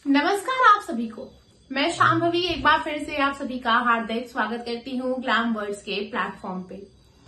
नमस्कार आप सभी को। मैं शांभवी एक बार फिर से आप सभी का हार्दिक स्वागत करती हूँ ग्लैम वर्ड्स के प्लेटफॉर्म पे।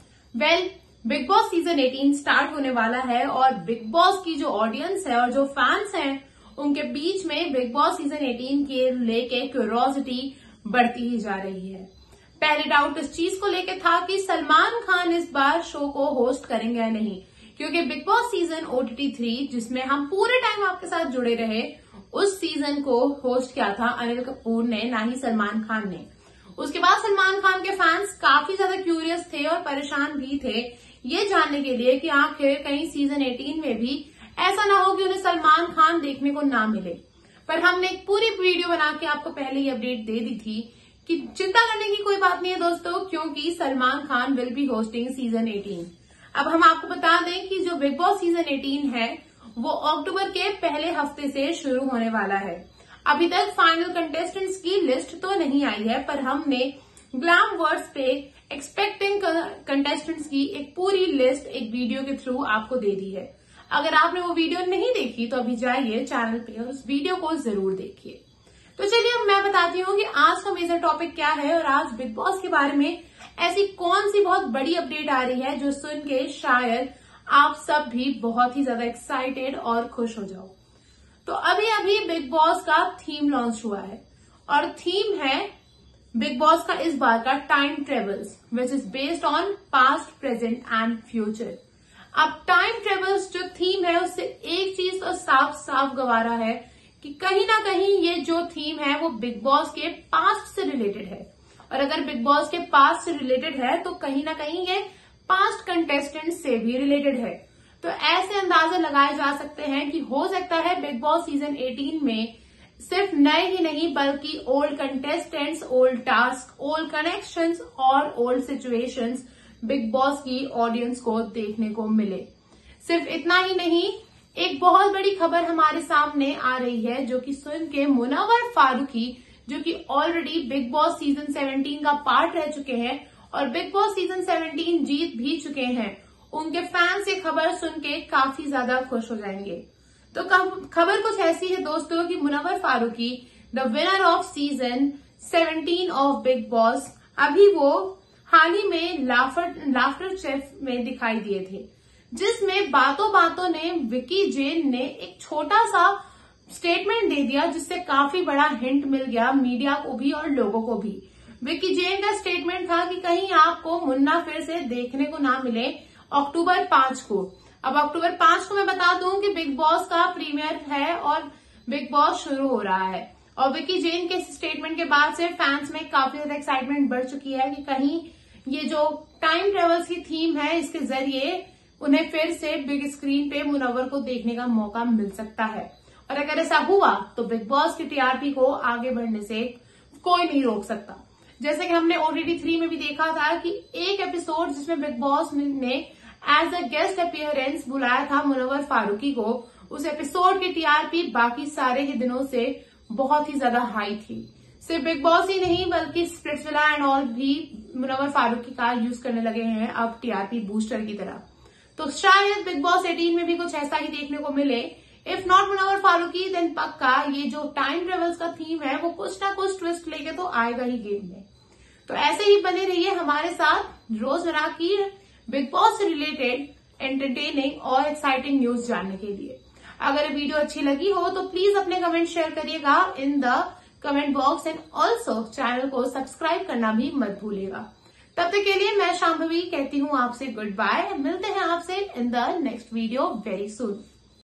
बिग बॉस सीजन 18 स्टार्ट होने वाला है और बिग बॉस की जो ऑडियंस है और जो फैंस हैं उनके बीच में बिग बॉस सीजन 18 के लेके क्यूरियोसिटी बढ़ती ही जा रही है। पहले डाउट इस चीज को लेके था कि सलमान खान इस बार शो को होस्ट करेंगे या नहीं, क्योंकि बिग बॉस सीजन OTT 3 जिसमें हम पूरे टाइम आपके साथ जुड़े रहे, उस सीजन को होस्ट किया था अनिल कपूर ने, ना ही सलमान खान ने। उसके बाद सलमान खान के फैंस काफी ज्यादा क्यूरियस थे और परेशान भी थे ये जानने के लिए कि आखिर कहीं सीजन 18 में भी ऐसा ना हो कि उन्हें सलमान खान देखने को ना मिले। पर हमने एक पूरी वीडियो बना के आपको पहले ही अपडेट दे दी थी कि चिंता करने की कोई बात नहीं है दोस्तों, क्योंकि Salman Khan will be hosting season 18। अब हम आपको बता दें कि जो बिग बॉस सीजन 18 है वो अक्टूबर के पहले हफ्ते से शुरू होने वाला है। अभी तक फाइनल कंटेस्टेंट्स की लिस्ट तो नहीं आई है, पर हमने ग्लैम वर्ड्स पे एक्सपेक्टिंग कंटेस्टेंट्स की एक पूरी लिस्ट एक वीडियो के थ्रू आपको दे दी है। अगर आपने वो वीडियो नहीं देखी तो अभी जाइए चैनल पे और उस वीडियो को जरूर देखिए। तो चलिए मैं बताती हूँ कि आज का मेजर टॉपिक क्या है और आज बिग बॉस के बारे में ऐसी कौन सी बहुत बड़ी अपडेट आ रही है जो सुन के शायद आप सब भी बहुत ही ज्यादा एक्साइटेड और खुश हो जाओ। तो अभी बिग बॉस का थीम लॉन्च हुआ है और थीम है बिग बॉस का इस बार का time travels, which is based on past, present and future. अब टाइम ट्रेवल्स जो थीम है उससे एक चीज तो साफ साफ गवारा है कि कहीं ना कहीं ये जो थीम है वो बिग बॉस के पास्ट से रिलेटेड है, और अगर बिग बॉस के पास्ट से रिलेटेड है तो कहीं ना कहीं ये पास्ट कंटेस्टेंट से भी रिलेटेड है। तो ऐसे अंदाजा लगाए जा सकते हैं कि हो सकता है बिग बॉस सीजन 18 में सिर्फ नए ही नहीं बल्कि old contestants, old task, old connections और ओल्ड सिचुएशंस बिग बॉस की ऑडियंस को देखने को मिले। सिर्फ इतना ही नहीं, एक बहुत बड़ी खबर हमारे सामने आ रही है जो कि सुन के मुनव्वर फारूकी, जो कि ऑलरेडी बिग बॉस सीजन 17 का पार्ट रह चुके हैं और बिग बॉस सीजन 17 जीत भी चुके हैं, उनके फैंस ये खबर सुन के काफी ज्यादा खुश हो जाएंगे। तो खबर कुछ ऐसी है दोस्तों कि Munawar Faruqui, the winner of season 17 of Bigg Boss, अभी वो हाल ही में लाफ्टर शेफ में दिखाई दिए थे, जिसमें बातों बातों ने विकी जैन ने एक छोटा सा स्टेटमेंट दे दिया जिससे काफी बड़ा हिंट मिल गया मीडिया को भी और लोगों को भी। विकी जैन का स्टेटमेंट था कि कहीं आपको मुन्ना फिर से देखने को ना मिले अक्टूबर 5 को। अब अक्टूबर 5 को मैं बता दूं कि बिग बॉस का प्रीमियर है और बिग बॉस शुरू हो रहा है, और विकी जैन के स्टेटमेंट के बाद से फैंस में काफी ज्यादा एक्साइटमेंट बढ़ चुकी है कि कहीं ये जो टाइम ट्रेवल्स की थीम है इसके जरिए उन्हें फिर से बिग स्क्रीन पे मुनव्वर को देखने का मौका मिल सकता है। और अगर ऐसा हुआ तो बिग बॉस की टीआरपी को आगे बढ़ने से कोई नहीं रोक सकता। जैसे कि हमने OTT 3 में भी देखा था कि एक एपिसोड जिसमें बिग बॉस ने एज अ गेस्ट अपीयरेंस बुलाया था मुनव्वर फारूकी को, उस एपिसोड की टीआरपी बाकी सारे ही दिनों से बहुत ही ज्यादा हाई थी। सिर्फ बिग बॉस ही नहीं बल्कि स्प्लिट्सविला एंड ऑल भी मुनव्वर फारूकी का यूज करने लगे हैं अब टीआरपी बूस्टर की तरह। तो शायद बिग बॉस 18 में भी कुछ ऐसा ही देखने को मिले। If not Munawar Faruqui then पक्का ये जो टाइम ट्रेवल्स का थीम है वो कुछ ना कुछ ट्विस्ट लेके तो आएगा ही गेम में। तो ऐसे ही बने रहिए हमारे साथ रोजमर्रा की बिग बॉस से रिलेटेड एंटरटेनिंग और एक्साइटिंग न्यूज जानने के लिए। अगर वीडियो अच्छी लगी हो तो प्लीज अपने कमेंट शेयर करिएगा in the comment box and also channel को सब्सक्राइब करना भी मत भूलिएगा। तब तक के लिए मैं शांभवी कहती हूँ आपसे गुड बाय। मिलते हैं आपसे in the next video very soon.